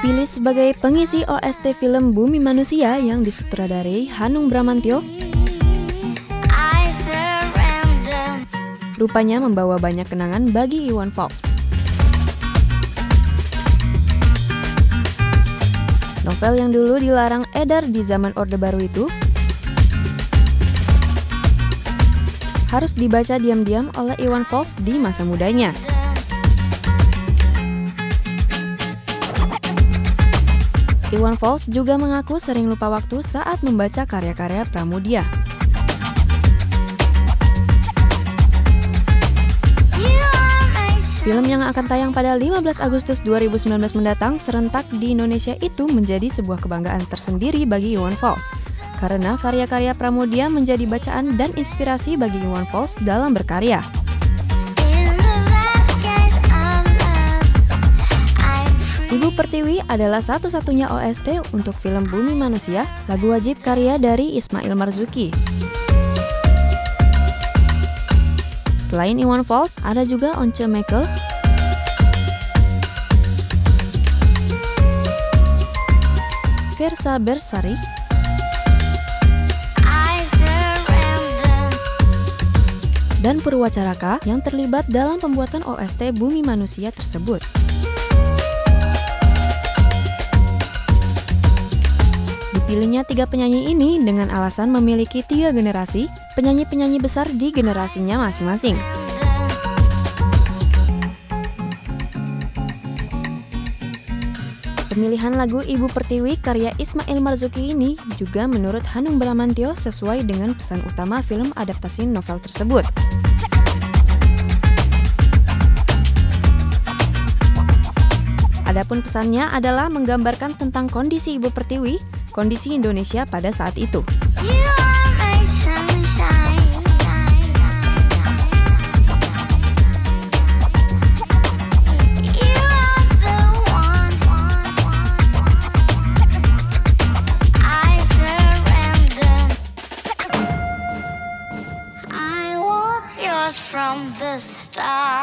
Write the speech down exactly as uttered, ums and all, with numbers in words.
Dipilih sebagai pengisi O S T film Bumi Manusia yang disutradarai Hanung Bramantyo, rupanya membawa banyak kenangan bagi Iwan Fals. Novel yang dulu dilarang edar di zaman Orde Baru itu harus dibaca diam-diam oleh Iwan Fals di masa mudanya. Iwan Fals juga mengaku sering lupa waktu saat membaca karya-karya Pramoedya. Film yang akan tayang pada lima belas Agustus dua ribu sembilan belas mendatang serentak di Indonesia itu menjadi sebuah kebanggaan tersendiri bagi Iwan Fals, karena karya-karya Pramoedya menjadi bacaan dan inspirasi bagi Iwan Fals dalam berkarya. Ibu Pertiwi adalah satu-satunya O S T untuk film Bumi Manusia, lagu wajib karya dari Ismail Marzuki. Selain Iwan Fals, ada juga Once Mekel, Fiersa Bersari, dan Purwacaraka yang terlibat dalam pembuatan O S T Bumi Manusia tersebut. Dipilihnya tiga penyanyi ini dengan alasan memiliki tiga generasi, penyanyi-penyanyi besar di generasinya masing-masing. Pemilihan lagu Ibu Pertiwi karya Ismail Marzuki ini juga menurut Hanung Bramantyo sesuai dengan pesan utama film adaptasi novel tersebut. Adapun pesannya adalah menggambarkan tentang kondisi Ibu Pertiwi, kondisi Indonesia pada saat itu. From the start.